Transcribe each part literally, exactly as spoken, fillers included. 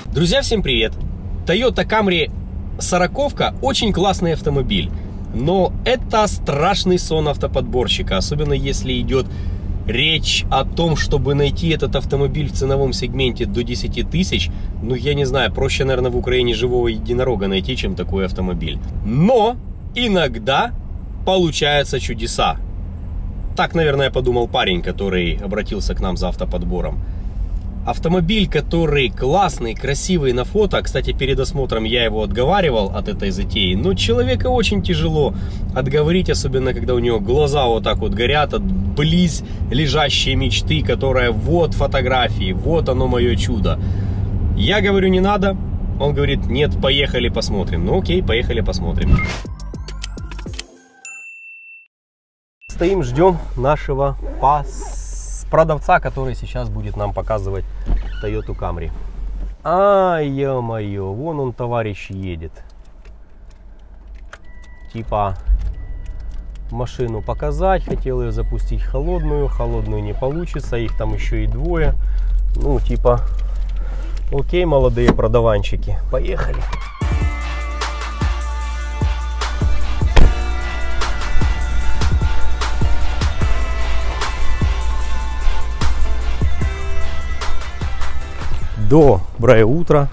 Друзья, всем привет! Toyota Camry сороковка очень классный автомобиль, но это страшный сон автоподборщика, особенно если идет речь о том, чтобы найти этот автомобиль в ценовом сегменте до десяти тысяч. Ну, я не знаю, проще, наверное, в Украине живого единорога найти, чем такой автомобиль. Но иногда получаются чудеса. Так, наверное, подумал парень, который обратился к нам за автоподбором. Автомобиль, который классный, красивый на фото. Кстати, перед осмотром я его отговаривал от этой затеи. Но человека очень тяжело отговорить, особенно когда у него глаза вот так вот горят от близ лежащей мечты, которая вот фотографии, вот оно мое чудо. Я говорю, не надо. Он говорит, нет, поехали посмотрим. Ну окей, поехали посмотрим. Стоим, ждем нашего пас. продавца, который сейчас будет нам показывать Toyota Camry. А, ё-моё, вон он, товарищ, едет. Типа машину показать, хотел ее запустить холодную, холодную не получится, их там еще и двое. Ну, типа, окей, молодые продаванчики, поехали. Доброе утро.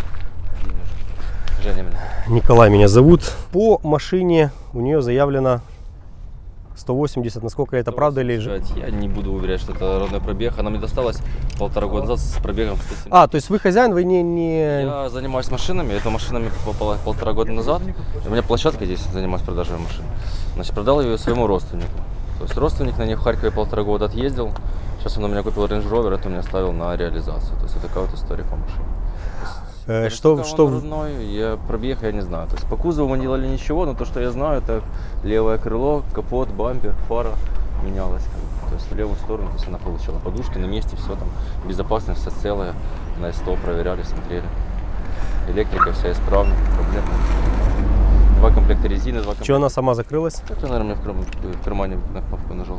Николай меня зовут. По машине у нее заявлено сто восемьдесят. Насколько это правда или же? Я не буду уверять, что это родной пробег. Она мне досталась полтора года назад с пробегом сто семьдесят. А, то есть вы хозяин, вы не... не... Я занимаюсь машинами. Это машинами попала полтора года назад. У меня площадка здесь, занимаюсь продажей машин. Значит, продал ее своему родственнику. То есть родственник на ней в Харькове полтора года отъездил. Сейчас он у меня купил Range Rover, это у меня оставил на реализацию. То есть это такая вот история по машине. Э, что, что... Родной, я пробег, я не знаю. То есть по кузову мы не делали ничего, но то, что я знаю, это левое крыло, капот, бампер, фара менялась. То есть в левую сторону, то есть она получила подушки на месте, все там, безопасность вся целая. На СТО проверяли, смотрели. Электрика вся исправна, проблем. Два комплекта резины, два комплекта. Что она сама закрылась? Это, наверное, в, карм... в кармане на кнопку нажал.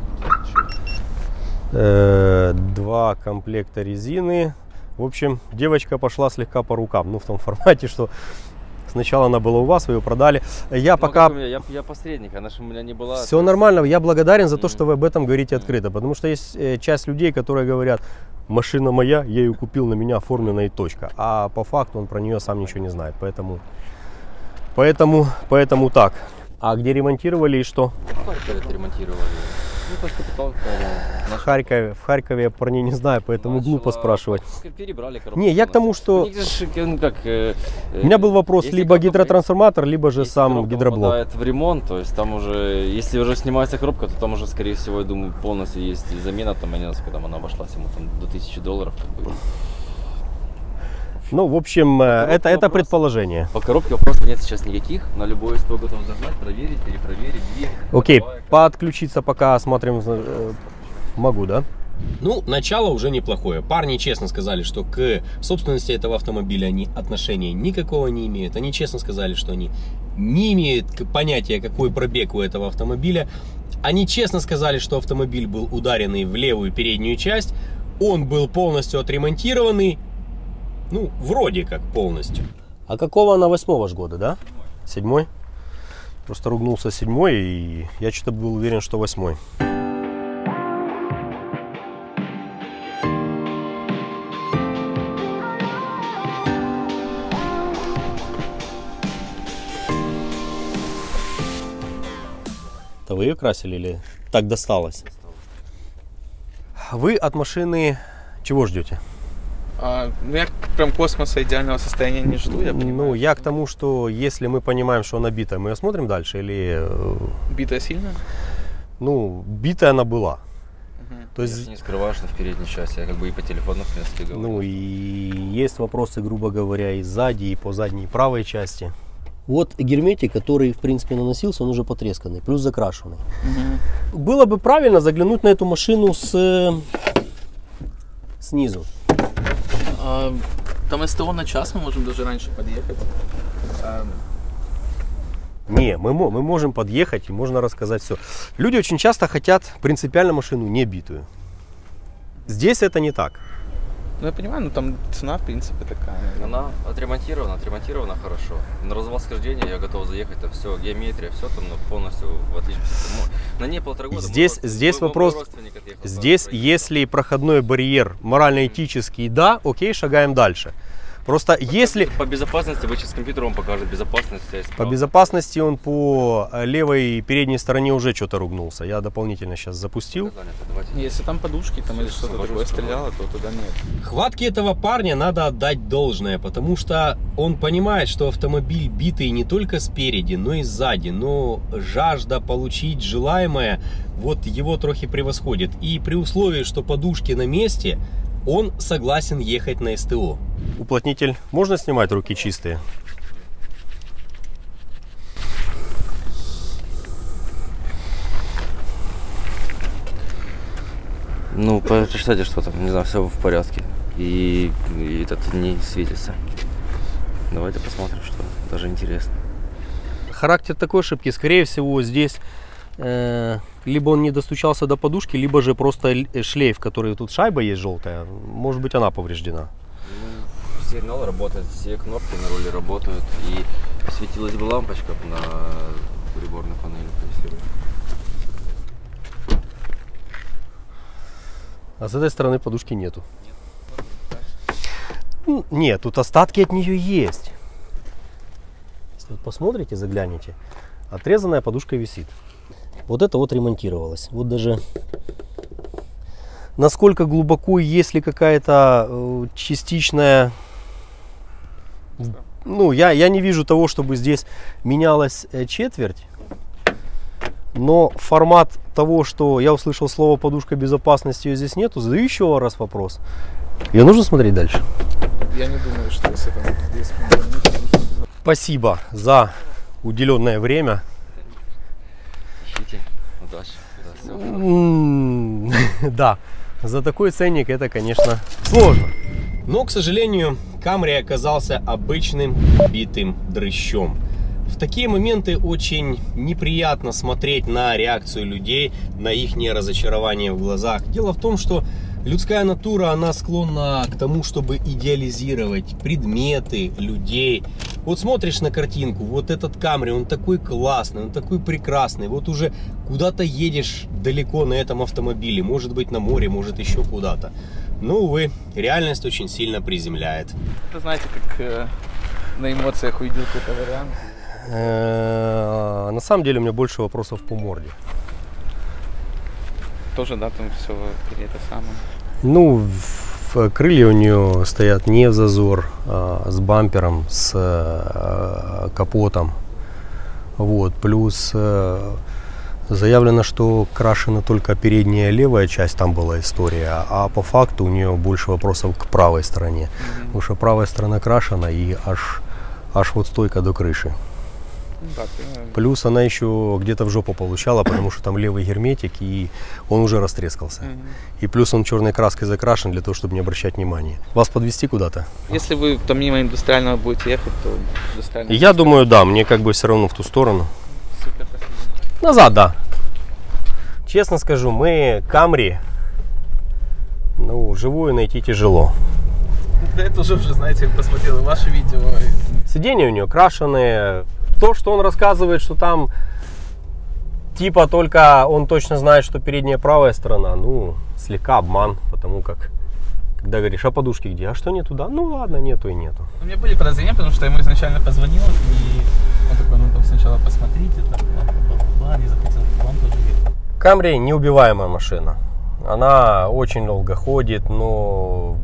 Два комплекта резины. В общем, девочка пошла слегка по рукам. Ну, в том формате, что сначала она была у вас, вы ее продали. Я ну, пока... Меня, я, я посредник, она же у меня не была... Все нормально, я благодарен за то, что вы об этом говорите открыто. Потому что есть часть людей, которые говорят, машина моя, я ее купил, на меня оформлена и точка. А по факту он про нее сам ничего не знает. Поэтому, поэтому, поэтому так. А где ремонтировали и что? В Харькове это ремонтировали. Ну, капитал, в Харькове, в Харькове парней не знаю, поэтому начала... глупо спрашивать. Перебрали коробку. Не, я к тому, что... Ну, как, э, у меня был вопрос, либо гидротрансформатор, либо же сам гидроблок. Это в ремонт, то есть там уже, если уже снимается коробка, то там уже, скорее всего, я думаю, полностью есть замена, там, я не знаю, сколько там она обошлась, ему там до тысячи долларов. Как бы. Ну, в общем, это, это предположение. По коробке вопросов нет сейчас никаких. На любой сто готов зажать, проверить, перепроверить. Двигатель, окей, ходовая, подключиться пока осмотрим. Могу, да? Ну, начало уже неплохое. Парни честно сказали, что к собственности этого автомобиля они отношения никакого не имеют. Они честно сказали, что они не имеют понятия, какой пробег у этого автомобиля. Они честно сказали, что автомобиль был ударенный в левую переднюю часть. Он был полностью отремонтированный. Ну, вроде как полностью. А какого она восьмого ж года, да? Седьмой? Просто ругнулся седьмой, и я что-то был уверен, что восьмой. Это вы ее красили или так досталось? Вы от машины чего ждете? А, ну, я прям космоса идеального состояния не жду, я понимаю. Ну, я к тому, что если мы понимаем, что она битая, мы ее смотрим дальше или... Битая сильно? Ну, битая она была. Угу. То есть... Я не скрываю, что в передней части, я как бы и по телефону, в принципе, говорю. Ну, и есть вопросы, грубо говоря, и сзади, и по задней правой части. Вот герметик, который, в принципе, наносился, он уже потресканный, плюс закрашенный. Угу. Было бы правильно заглянуть на эту машину с... снизу. А, там СТО на час, мы можем даже раньше подъехать. А... Не, мы, мы можем подъехать и можно рассказать все. Люди очень часто хотят принципиально машину не битую. Здесь это не так. Ну я понимаю, но там цена, в принципе, такая. Она отремонтирована, отремонтирована хорошо. На развосхождение я готов заехать, там все, геометрия, все там ну, полностью в отличие. На ней полтора года. Здесь, мой, здесь мой, вопрос, мой отъехал, здесь если проходной барьер морально-этический, да, окей, шагаем дальше. Просто по, если... По безопасности, вы сейчас с компьютером покажет безопасность. По безопасности он по левой передней стороне уже что-то ругнулся. Я дополнительно сейчас запустил. Если там подушки там или что-то такое стреляло, то туда нет. Хватке этого парня надо отдать должное, потому что он понимает, что автомобиль битый не только спереди, но и сзади. Но жажда получить желаемое вот его трохи превосходит. И при условии, что подушки на месте, он согласен ехать на СТО. Уплотнитель можно снимать, руки чистые? Ну, прочитайте, что там, не знаю, все в порядке. И, и этот не светится. Давайте посмотрим, что даже интересно. Характер такой ошибки, скорее всего, здесь э, либо он не достучался до подушки, либо же просто шлейф, который тут шайба есть желтая, может быть, она повреждена. Ну, сигнал работает, все кнопки на руле работают, и светилась бы лампочка на приборной панели. А с этой стороны подушки нету. Нет, Нет, тут остатки от нее есть. Если вот посмотрите, загляните, отрезанная подушка висит. Вот это вот ремонтировалось. Вот даже насколько глубоко, есть ли какая-то э, частичная... Ну, я, я не вижу того, чтобы здесь менялась четверть. Но формат того, что я услышал слово подушка безопасности, ее здесь нету, задаю еще раз вопрос. Ее нужно смотреть дальше? Я не думаю, что если там здесь... Спасибо за уделенное время. Ищите. Удачи. Да, за такой ценник это, конечно, сложно. Но, к сожалению, Camry оказался обычным битым дрыщом. В такие моменты очень неприятно смотреть на реакцию людей, на их разочарование в глазах. Дело в том, что людская натура, она склонна к тому, чтобы идеализировать предметы, людей. Вот смотришь на картинку, вот этот Camry, он такой классный, он такой прекрасный. Вот уже куда-то едешь далеко на этом автомобиле, может быть на море, может еще куда-то. Но, увы, реальность очень сильно приземляет. Это знаете, как э, на эмоциях уйдет какой-то вариант. На самом деле у меня больше вопросов по морде. Тоже, да, там все это самое. Ну, крылья у нее стоят не в зазор, а с бампером, с а, капотом. Вот, плюс а, заявлено, что крашена только передняя левая часть, там была история, а по факту у нее больше вопросов к правой стороне. Mm-hmm. Потому что правая сторона крашена и аж, аж вот стойка до крыши. Да, ты... Плюс она еще где-то в жопу получала, потому что там левый герметик, и он уже растрескался. Mm-hmm. И плюс он черной краской закрашен для того, чтобы не обращать внимания. Вас подвезти куда-то? Если вы там мимо индустриального будете ехать, то индустриального... Я думаю, да, мне как бы все равно в ту сторону. Супер, спасибо. Назад, да. Честно скажу, мы Camry, ну, живую найти тяжело. Да это уже, уже, знаете, посмотрел и ваши видео. Сиденья у нее крашеные. То, что он рассказывает, что там типа только он точно знает, что передняя правая сторона, ну, слегка обман, потому как, когда говоришь, а подушки где? А что не туда? Ну ладно, нету и нету. У меня были подозрения, потому что я ему изначально позвонил, и он такой, ну там сначала посмотрите, там, бла-бла-бла, не захотел, он тоже говорит. Camry неубиваемая машина. Она очень долго ходит, но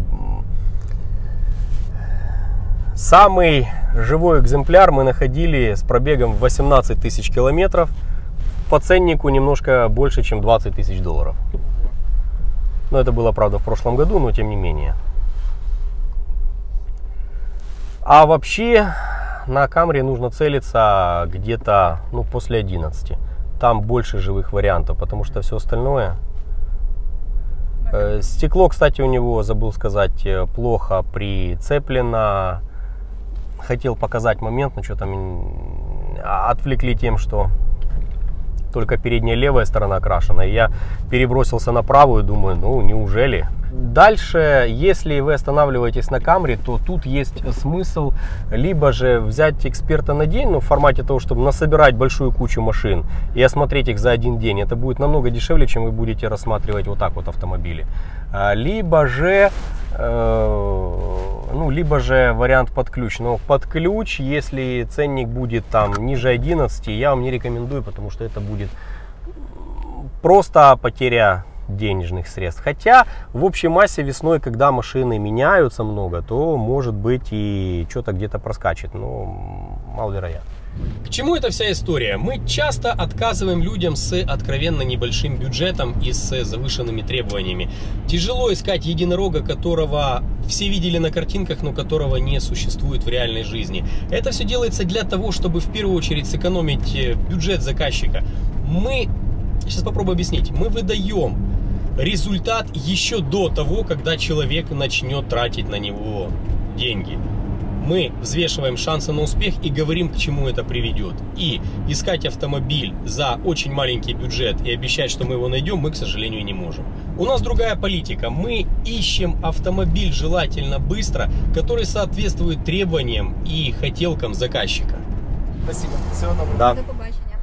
самый живой экземпляр мы находили с пробегом в восемнадцать тысяч километров. По ценнику немножко больше, чем двадцать тысяч долларов. Но это было, правда, в прошлом году, но тем не менее. А вообще на Camry нужно целиться где-то, ну, после одиннадцати. Там больше живых вариантов, потому что все остальное... Стекло, кстати, у него, забыл сказать, плохо прицеплено. Хотел показать момент, но что-то отвлекли тем, что только передняя левая сторона окрашена. И я перебросился на правую, думаю, ну неужели? Дальше, если вы останавливаетесь на Камри, то тут есть смысл либо же взять эксперта на день, ну, в формате того, чтобы насобирать большую кучу машин и осмотреть их за один день. Это будет намного дешевле, чем вы будете рассматривать вот так вот автомобили. Либо же, э, ну, либо же вариант под ключ. Но под ключ, если ценник будет там ниже одиннадцати, я вам не рекомендую, потому что это будет просто потеря денежных средств. Хотя в общей массе весной, когда машины меняются много, то может быть и что-то где-то проскачет, но маловероятно. К чему эта вся история? Мы часто отказываем людям с откровенно небольшим бюджетом и с завышенными требованиями. Тяжело искать единорога, которого все видели на картинках, но которого не существует в реальной жизни. Это все делается для того, чтобы в первую очередь сэкономить бюджет заказчика. Мы, сейчас попробую объяснить, мы выдаем результат еще до того, когда человек начнет тратить на него деньги. Мы взвешиваем шансы на успех и говорим, к чему это приведет. И искать автомобиль за очень маленький бюджет и обещать, что мы его найдем, мы, к сожалению, не можем. У нас другая политика. Мы ищем автомобиль желательно быстро, который соответствует требованиям и хотелкам заказчика. Спасибо. Всего доброго. Да. До побачення.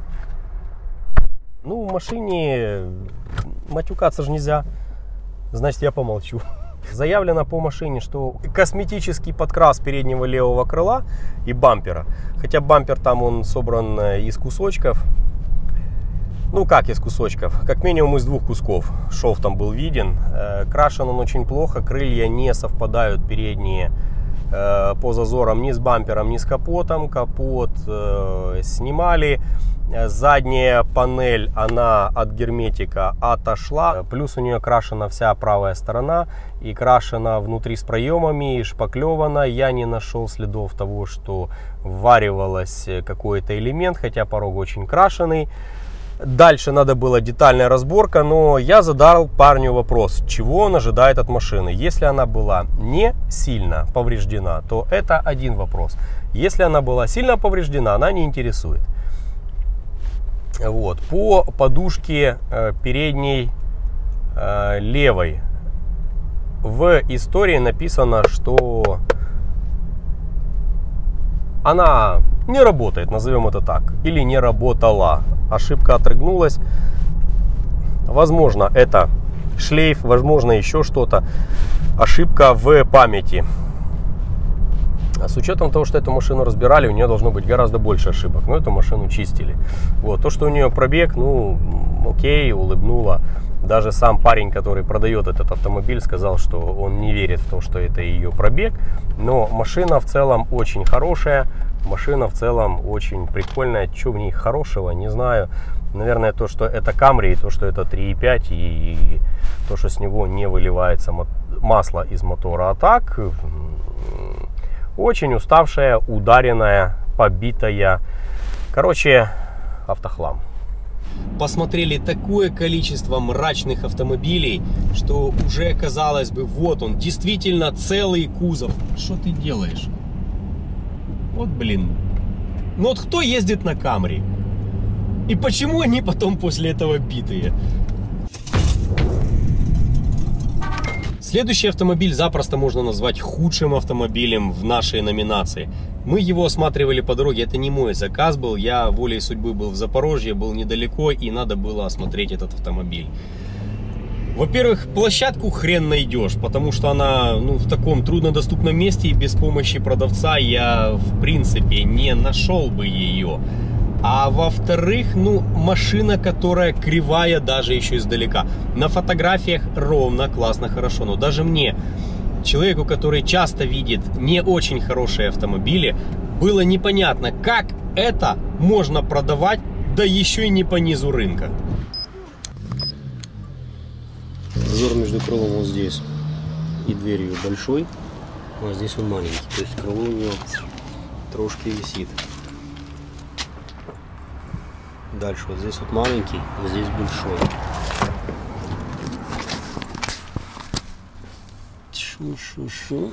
Ну, в машине матюкаться же нельзя, значит, я помолчу. Заявлено по машине, что косметический подкрас переднего левого крыла и бампера. Хотя бампер там он собран из кусочков. Ну как из кусочков? Как минимум из двух кусков. Шов там был виден. Крашен он очень плохо. Крылья не совпадают передние по зазорам ни с бампером, ни с капотом. Капот снимали. Задняя панель, она от герметика отошла. Плюс у нее крашена вся правая сторона. И крашена внутри с проемами, и шпаклевана. Я не нашел следов того, что вваривалось какой-то элемент, хотя порог очень крашеный. Дальше надо была детальная разборка, но я задал парню вопрос, чего он ожидает от машины. Если она была не сильно повреждена, то это один вопрос. Если она была сильно повреждена, она не интересует. Вот. По подушке э, передней э, левой в истории написано, что она не работает, назовем это так, или не работала. Ошибка отрыгнулась. Возможно, это шлейф, возможно, еще что-то. Ошибка в памяти. С учетом того, что эту машину разбирали, у нее должно быть гораздо больше ошибок. Но эту машину чистили. Вот. То, что у нее пробег, ну, окей, улыбнула. Даже сам парень, который продает этот автомобиль, сказал, что он не верит в то, что это ее пробег. Но машина в целом очень хорошая. Машина в целом очень прикольная. Что в ней хорошего, не знаю. Наверное, то, что это Camry, и то, что это три и пять, и то, что с него не выливается масло из мотора. А так... Очень уставшая, ударенная, побитая. Короче, автохлам. Посмотрели такое количество мрачных автомобилей, что уже казалось бы, вот он, действительно целый кузов. Что ты делаешь? Вот блин. Ну вот кто ездит на Камри? И почему они потом после этого битые? Следующий автомобиль запросто можно назвать худшим автомобилем в нашей номинации. Мы его осматривали по дороге, это не мой заказ был, я волей судьбы был в Запорожье, был недалеко и надо было осмотреть этот автомобиль. Во-первых, площадку хрен найдешь, потому что она ну, в таком труднодоступном месте и без помощи продавца я в принципе не нашел бы ее. А во-вторых, ну, машина, которая кривая даже еще издалека. На фотографиях ровно, классно, хорошо. Но даже мне, человеку, который часто видит не очень хорошие автомобили, было непонятно, как это можно продавать, да еще и не по низу рынка. Зазор между крылом вот здесь и дверью большой, а здесь он маленький. То есть крыло у него трошки висит. Дальше вот здесь вот маленький, а здесь большой. Шу-шу-шу.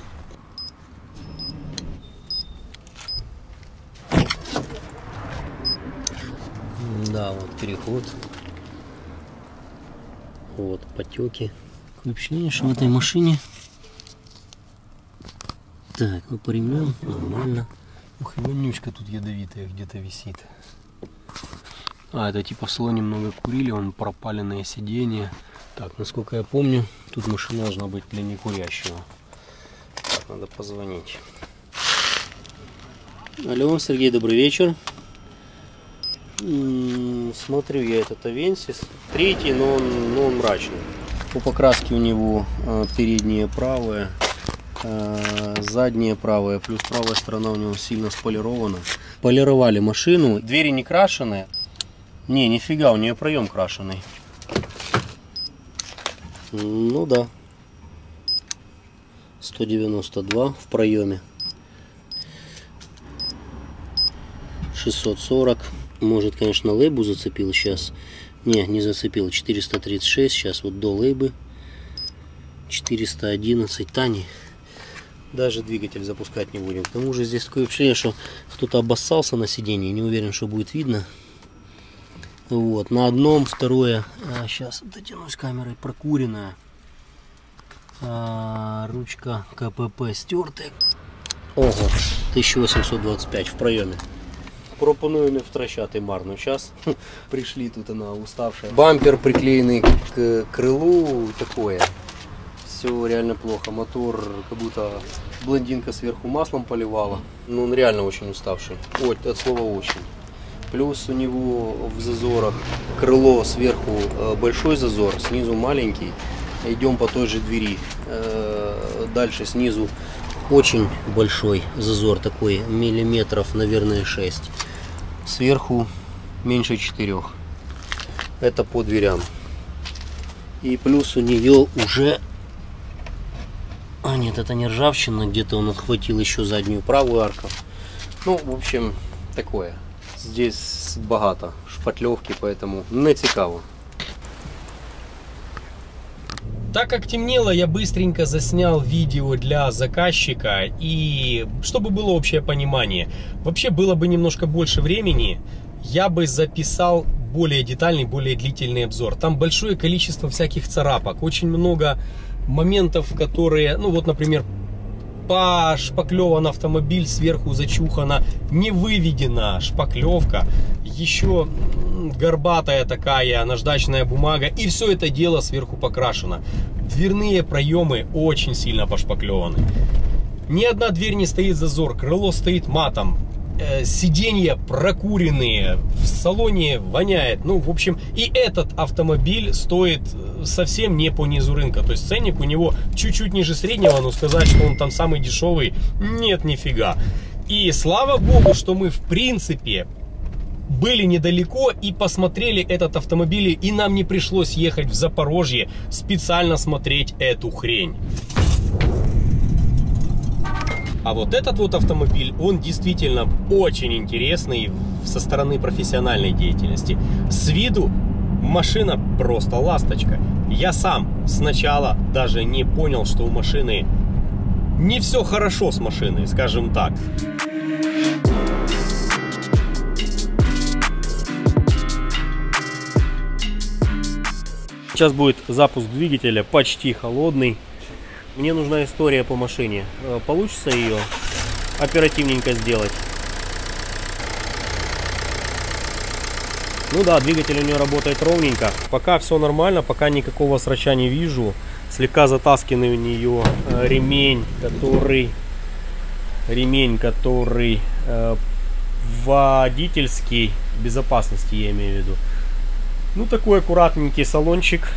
Да, вот переход. Вот потеки Такое впечатление, что в этой машине... Так, ну по ремням нормально. Ух, и вонючка тут ядовитая где-то висит. А, это типа в салоне много курили, он пропаленное сиденье. Так, насколько я помню, тут машина должна быть для некурящего. Так, надо позвонить. Алло, Сергей, добрый вечер. М-м, смотрю я этот Авенсис. Третий, но он, но он мрачный. По покраске у него э, переднее правое, э, заднее правое, плюс правая сторона у него сильно сполирована. Полировали машину. Двери не крашеные. Не, нифига, у нее проем крашеный. Ну да. сто девяносто два в проеме. шестьсот сорок. Может, конечно, лейбу зацепил сейчас. Не, не зацепил. четыреста тридцать шесть. Сейчас вот до лейбы. четыреста одиннадцать. Тани. Даже двигатель запускать не будем. К тому же здесь такое впечатление, что кто-то обоссался на сиденье. Не уверен, что будет видно. Вот. На одном, второе. А, сейчас дотянусь камерой. Прокуренная. А, ручка КПП стертая. Ого. тысяча восемьсот двадцать пять в проеме. Пропоную не втрачати марно час. Пришли тут она уставшая. Бампер приклеенный к крылу. Такое. Все реально плохо. Мотор как будто блондинка сверху маслом поливала. Ну он реально очень уставший. Ой, от слова очень. Плюс у него в зазорах крыло сверху большой зазор, снизу маленький. Идем по той же двери. Дальше снизу очень большой зазор, такой миллиметров, наверное, шесть. Сверху меньше четырех. Это по дверям. И плюс у нее уже... А нет, это не ржавчина, где-то он отхватил еще заднюю правую арку. Ну, в общем, такое. Здесь багато шпатлевки, поэтому не цікаво. Так как темнело, я быстренько заснял видео для заказчика, и чтобы было общее понимание, вообще было бы немножко больше времени, я бы записал более детальный, более длительный обзор. Там большое количество всяких царапок, очень много моментов, которые, ну вот, например, пошпаклеван автомобиль, сверху зачухана, не выведена шпаклевка, еще горбатая такая наждачная бумага, и все это дело сверху покрашено. Дверные проемы очень сильно пошпаклеваны. Ни одна дверь не стоит зазор, крыло стоит матом, э, сиденья прокуренные, в салоне воняет. Ну, в общем, и этот автомобиль стоит совсем не по низу рынка. То есть ценник у него чуть-чуть ниже среднего, но сказать, что он там самый дешевый, нет, нифига. И слава богу, что мы в принципе были недалеко и посмотрели этот автомобиль, и нам не пришлось ехать в Запорожье специально смотреть эту хрень. А вот этот вот автомобиль, он действительно очень интересный со стороны профессиональной деятельности. С виду машина просто ласточка. Я сам сначала даже не понял, что у машины не все хорошо с машиной, скажем так. Сейчас будет запуск двигателя, почти холодный. Мне нужна история по машине. Получится ее оперативненько сделать? Ну да, двигатель у нее работает ровненько. Пока все нормально, пока никакого срача не вижу. Слегка затасканный у нее ремень, который... Ремень, который э, водительский, безопасности я имею в виду. Ну, такой аккуратненький салончик.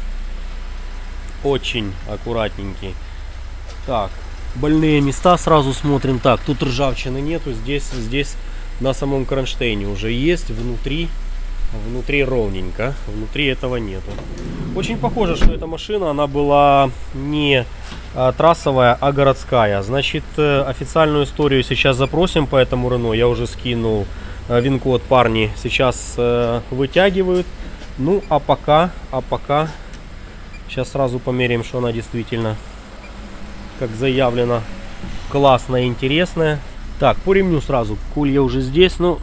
Очень аккуратненький. Так, больные места сразу смотрим. Так, тут ржавчины нету. Здесь, здесь на самом кронштейне уже есть. Внутри, внутри ровненько. Внутри этого нету. Очень похоже, что эта машина, она была не а, трассовая, а городская. Значит, официальную историю сейчас запросим по этому Рено. Я уже скинул а, ВИН-код, парни сейчас а, вытягивают. Ну, а пока, а пока, сейчас сразу померяем, что она действительно, как заявлено, классная и интересная. Так, по ремню сразу, колья уже здесь, ну,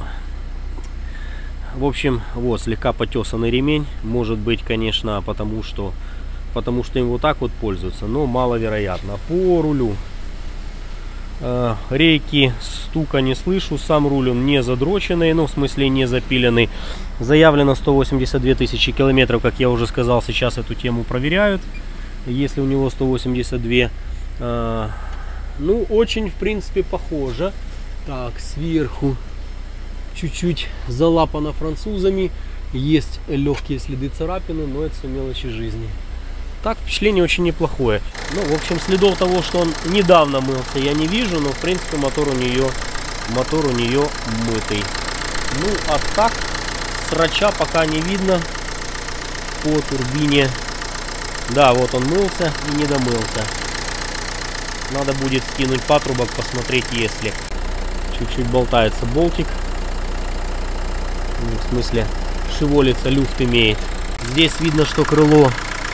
в общем, вот, слегка потесанный ремень, может быть, конечно, потому что потому что им вот так вот пользуются, но маловероятно. По рулю. Э, рейки, стука не слышу, сам руль он не задроченный, ну в смысле не запиленный. Заявлено сто восемьдесят две тысячи километров, как я уже сказал, сейчас эту тему проверяют, если у него сто восемьдесят два. Э, ну очень в принципе похоже. Так, сверху чуть-чуть залапано французами, есть легкие следы царапины, но это все мелочи жизни. Так, впечатление очень неплохое. Ну, в общем, следов того, что он недавно мылся, я не вижу, но, в принципе, мотор у нее, мотор у нее мытый. Ну, а так, срача пока не видно по турбине. Да, вот он мылся и не домылся. Надо будет скинуть патрубок, посмотреть, если. Чуть-чуть болтается болтик. Ну, в смысле, шевелится, люфт имеет. Здесь видно, что крыло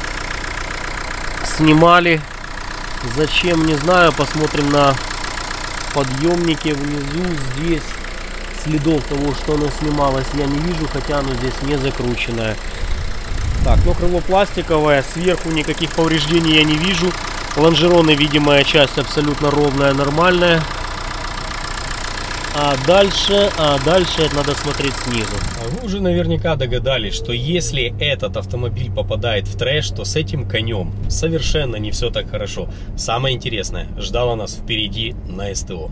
снимали. Зачем, не знаю. Посмотрим на подъемнике внизу. Здесь следов того, что оно снималось, я не вижу, хотя оно здесь не закрученное. Так, ну крыло пластиковое, сверху никаких повреждений я не вижу. Лонжероны, видимая часть абсолютно ровная, нормальная. А дальше, а дальше это надо смотреть снизу. Вы уже наверняка догадались, что если этот автомобиль попадает в трэш, то с этим конем совершенно не все так хорошо. Самое интересное ждало нас впереди на СТО.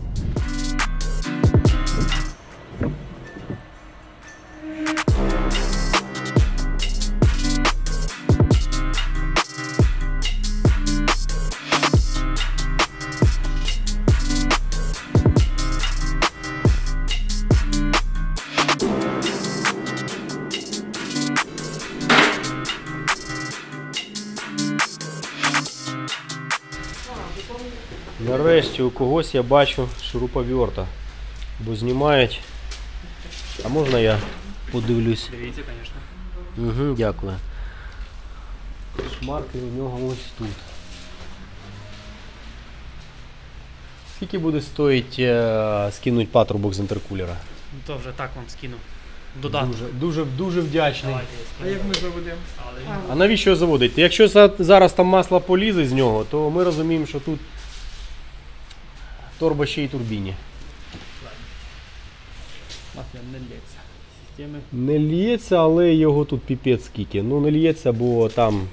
Нарешті у когось я бачу шуруповерта, бо знімають. А можна я подивлюсь? Дивіться, звісно. Угу, дякую. Шмарки у нього ось тут. Скільки буде стоїть е, скинути патрубок з інтеркулера? Ну то вже так вам скину. Додаток. Дуже, дуже, дуже вдячний. А як ми заведемо? А навіщо його заводити? Якщо за- зараз там масло полізе з нього, то ми розуміємо, що тут торба ще й турбіні. Масло не лється. Системи. Не лється, але його тут піпець скільки. Ну не лється, бо там,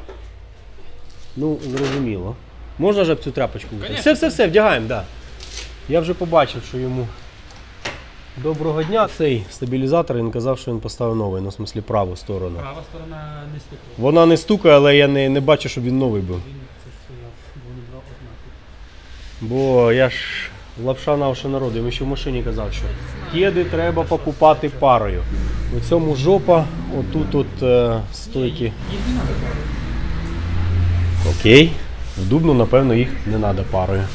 ну зрозуміло. Можна ж б цю тряпочку? Конечно. Все, все, все, вдягаємо, так. Да. Я вже побачив, що йому доброго дня. Цей стабілізатор, він казав, що він поставив новий, ну в смислі праву сторону. Права сторона не стукає. Вона не стукає, але я не, не бачу, щоб він новий був. Він це все я вони два однакові. Бо я ж лапша на уші народу, я ще в машині казав, що кеди треба покупати парою. У цьому жопа, отут от е, стойки. Їх не треба. Окей. В Дубну, напевно, їх не треба парою.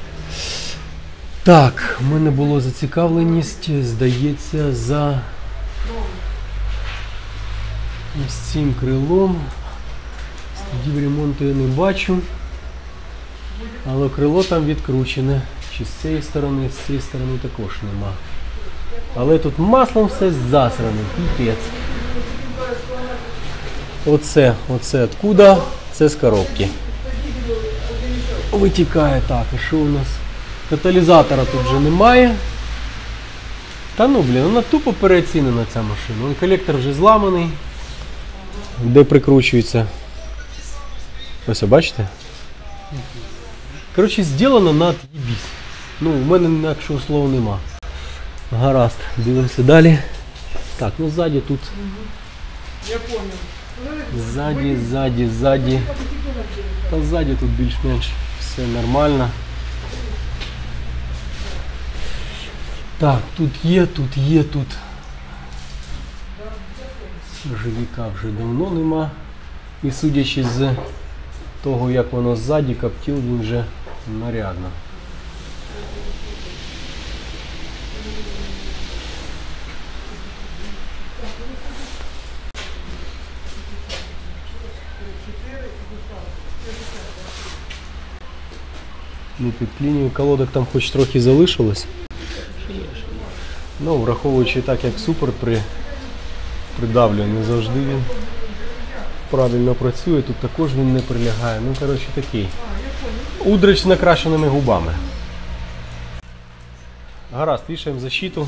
Так, в мене було зацікавленість, здається, за ось цим крилом. Слідів ремонту я не бачу. Але крило там відкручене. Чи з цієї сторони, з цієї сторони також нема. Але тут маслом все засране, піпець. Оце, оце откуда? Це з коробки. Витікає так, і що у нас? Каталізатора тут вже немає. Та ну, блін, вона тупо переоцінена ця машина. Вон колектор вже зламаний. Де прикручується. Ось, бачите? Коротше, зроблено на от'єбісь. Ну, в мене інакшого слова нема. Гаразд, дивимося далі. Так, ну ззаді тут. Я понял. Ззаді, ззаді, ззаді. Та ззаді тут більш-менш все нормально. Так, тут є, тут є, тут. Сажовіка вже давно нема. І судячи з того, як воно ззаді, коптіл він вже нарядно. Ну, під лінією колодок там хоч трохи залишилось. Ну, враховуючи так, як супер при, придавлює, не завжди він правильно працює, тут також він не прилягає. Ну, коротше, такий. Удрач з накрашеними губами. Гаразд, вішаємо защиту.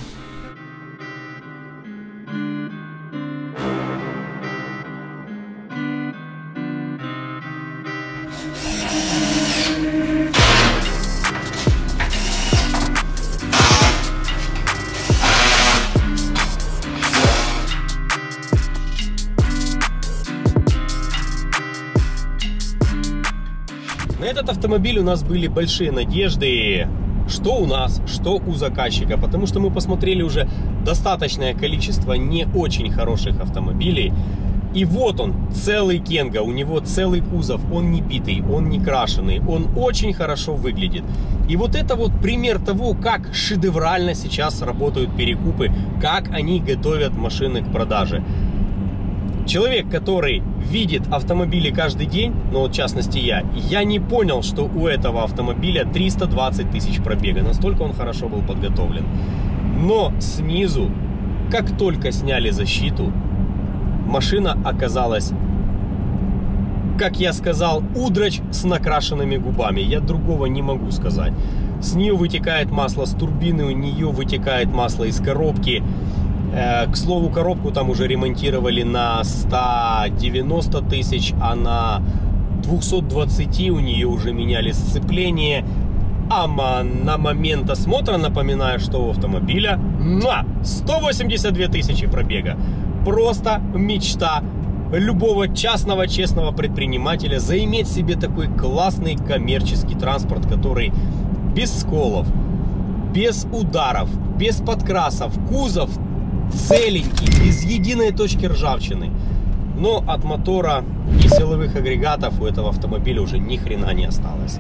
На этот автомобиль у нас были большие надежды, что у нас, что у заказчика, потому что мы посмотрели уже достаточное количество не очень хороших автомобилей. И вот он, целый Кенга, у него целый кузов, он не битый, он не крашеный, он очень хорошо выглядит. И вот это вот пример того, как шедеврально сейчас работают перекупы, как они готовят машины к продаже. Человек, который видит автомобили каждый день, ну вот в частности я, я не понял, что у этого автомобиля триста двадцать тысяч пробега, настолько он хорошо был подготовлен. Но снизу, как только сняли защиту, машина оказалась, как я сказал, удрач с накрашенными губами. Я другого не могу сказать. С нее вытекает масло с турбины, у нее вытекает масло из коробки. К слову, коробку там уже ремонтировали на сто девяносто тысяч, а на двухсот двадцати у нее уже меняли сцепление. А на момент осмотра, напоминаю, что у автомобиля сто восемьдесят две тысячи пробега. Просто мечта любого частного честного предпринимателя заиметь себе такой классный коммерческий транспорт, который без сколов, без ударов, без подкрасов, кузов целенький, без единой точки ржавчины. Но от мотора и силовых агрегатов у этого автомобиля уже ни хрена не осталось.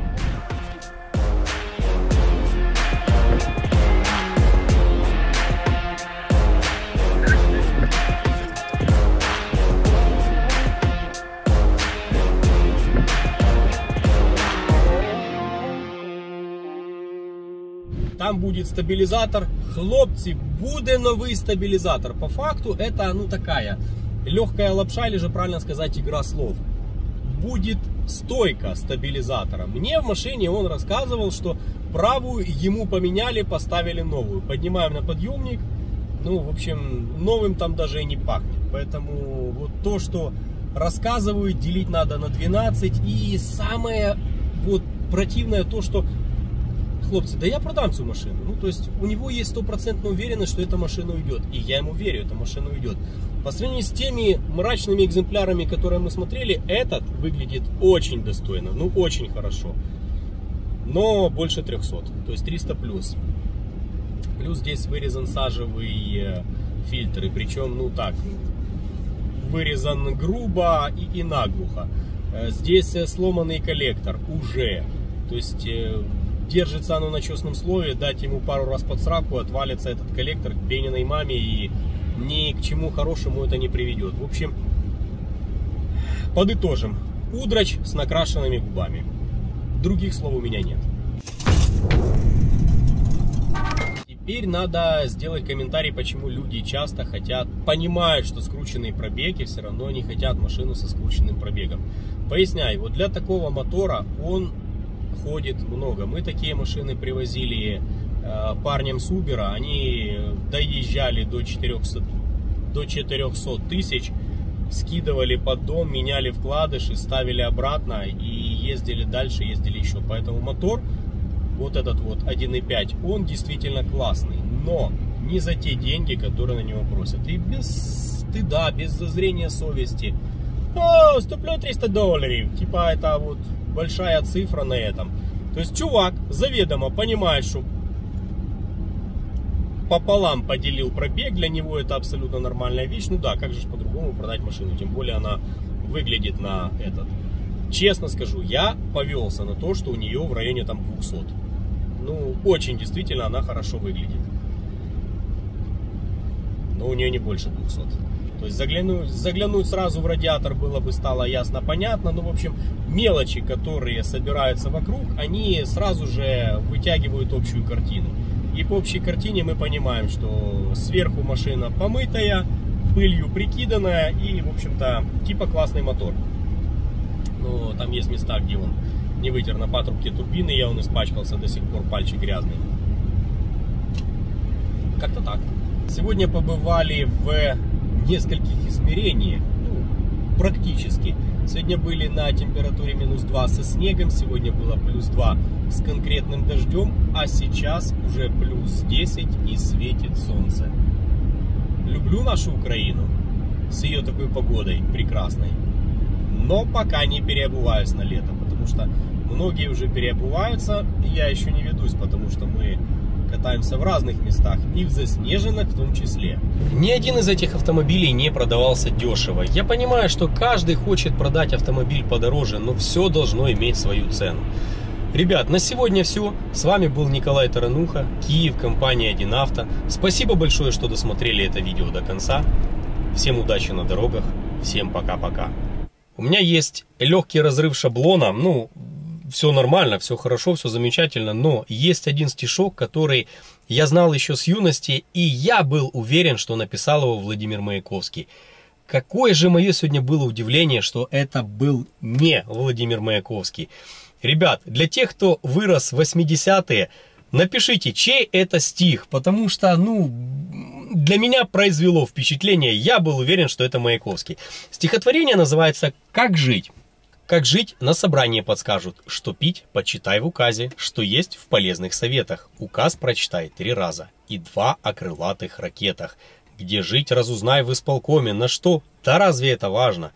Там будет стабилизатор. Хлопцы, буде новый стабилизатор. По факту это, ну, такая легкая лапша, или же правильно сказать, игра слов. Будет стойка стабилизатора. Мне в машине он рассказывал, что правую ему поменяли, поставили новую. Поднимаем на подъемник. Ну, в общем, новым там даже и не пахнет. Поэтому вот то, что рассказывают, делить надо на двенадцать. И самое вот противное то, что хлопцы, да я продам эту машину. Ну, то есть у него есть стопроцентная уверенность, что эта машина уйдет. И я ему верю, эта машина уйдет. По сравнению с теми мрачными экземплярами, которые мы смотрели, этот выглядит очень достойно. Ну, очень хорошо. Но больше трехсот. То есть триста плюс. Плюс здесь вырезан сажевый фильтр. И причем, ну так, вырезан грубо и, и наглухо. Здесь сломанный коллектор уже. То есть держится оно на честном слове, дать ему пару раз под сраку, отвалится этот коллектор к пениной маме, и ни к чему хорошему это не приведет. В общем, подытожим. Удрач с накрашенными губами. Других слов у меня нет. Теперь надо сделать комментарий, почему люди часто хотят, понимают, что скрученный пробег, и все равно не хотят машину со скрученным пробегом. Поясняю, вот для такого мотора он ходит много. Мы такие машины привозили э, парням с Uber, они доезжали до четырехсот, до четырехсот тысяч, скидывали поддон, меняли вкладыши, ставили обратно и ездили дальше, ездили еще. Поэтому мотор, вот этот вот один и пять, он действительно классный, но не за те деньги, которые на него просят. И без стыда, без зазрения совести. О, ступлю триста долларов, типа это вот большая цифра на этом. То есть чувак заведомо понимает, что пополам поделил пробег, для него это абсолютно нормальная вещь. Ну да, как же по-другому продать машину, тем более она выглядит на этот. Честно скажу, я повелся на то, что у нее в районе там двухсот. Ну, очень действительно она хорошо выглядит. Но у нее не больше двухсот. То есть заглянуть, заглянуть сразу в радиатор было бы стало ясно, понятно. Но, в общем, мелочи, которые собираются вокруг, они сразу же вытягивают общую картину. И по общей картине мы понимаем, что сверху машина помытая, пылью прикиданная и, в общем-то, типа классный мотор. Но там есть места, где он не вытер на патрубке турбины, я он испачкался, до сих пор пальчик грязный. Как-то так. Сегодня побывали в нескольких измерениях, ну, практически. Сегодня были на температуре минус два со снегом, сегодня было плюс два с конкретным дождем, а сейчас уже плюс десять и светит солнце. Люблю нашу Украину с ее такой погодой прекрасной, но пока не переобуваюсь на лето, потому что многие уже переобуваются, и я еще не ведусь, потому что мы катаемся в разных местах и в заснеженных в том числе. Ни один из этих автомобилей не продавался дешево. Я понимаю, что каждый хочет продать автомобиль подороже, но все должно иметь свою цену. Ребят, на сегодня все. С вами был Николай Тарануха, Киев, компания один авто. Спасибо большое, что досмотрели это видео до конца. Всем удачи на дорогах. Всем пока-пока. У меня есть легкий разрыв шаблона. Ну, все нормально, все хорошо, все замечательно. Но есть один стишок, который я знал еще с юности. И я был уверен, что написал его Владимир Маяковский. Какое же мое сегодня было удивление, что это был не Владимир Маяковский. Ребят, для тех, кто вырос в восьмидесятые, напишите, чей это стих, потому что, ну, для меня произвело впечатление, я был уверен, что это Маяковский. Стихотворение называется «Как жить?». Как жить, на собрании подскажут, что пить, почитай в указе, что есть в полезных советах. Указ прочитай три раза и два о крылатых ракетах. Где жить, разузнай в исполкоме, на что, да разве это важно?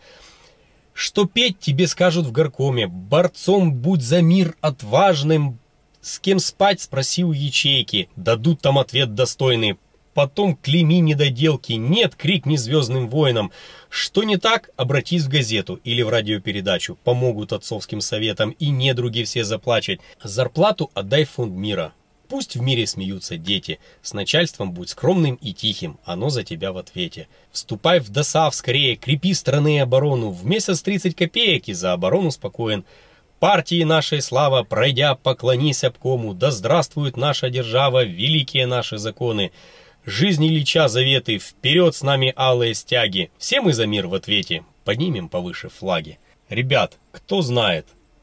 Что петь тебе скажут в горкоме, борцом будь за мир отважным, с кем спать спроси у ячейки, дадут там ответ достойный, потом клейми недоделки, нет, крикни звездным воинам, что не так, обратись в газету или в радиопередачу, помогут отцовским советам и недруги все заплачут, зарплату отдай в фонд мира. Пусть в мире смеются дети, с начальством будь скромным и тихим, оно за тебя в ответе. Вступай в ДОСААФ скорее, крепи страны и оборону, в месяц тридцать копеек и за оборону спокоен. Партии нашей слава, пройдя, поклонись обкому, да здравствует наша держава, великие наши законы. Жизни Ильича заветы, вперед с нами алые стяги, все мы за мир в ответе, поднимем повыше флаги. Ребят, кто знает,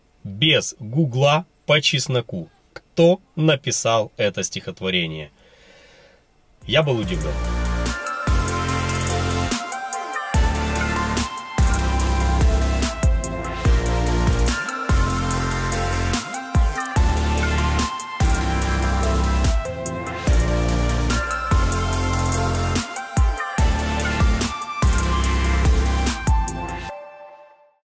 без гугла по чесноку. Кто написал это стихотворение? Я был удивлен.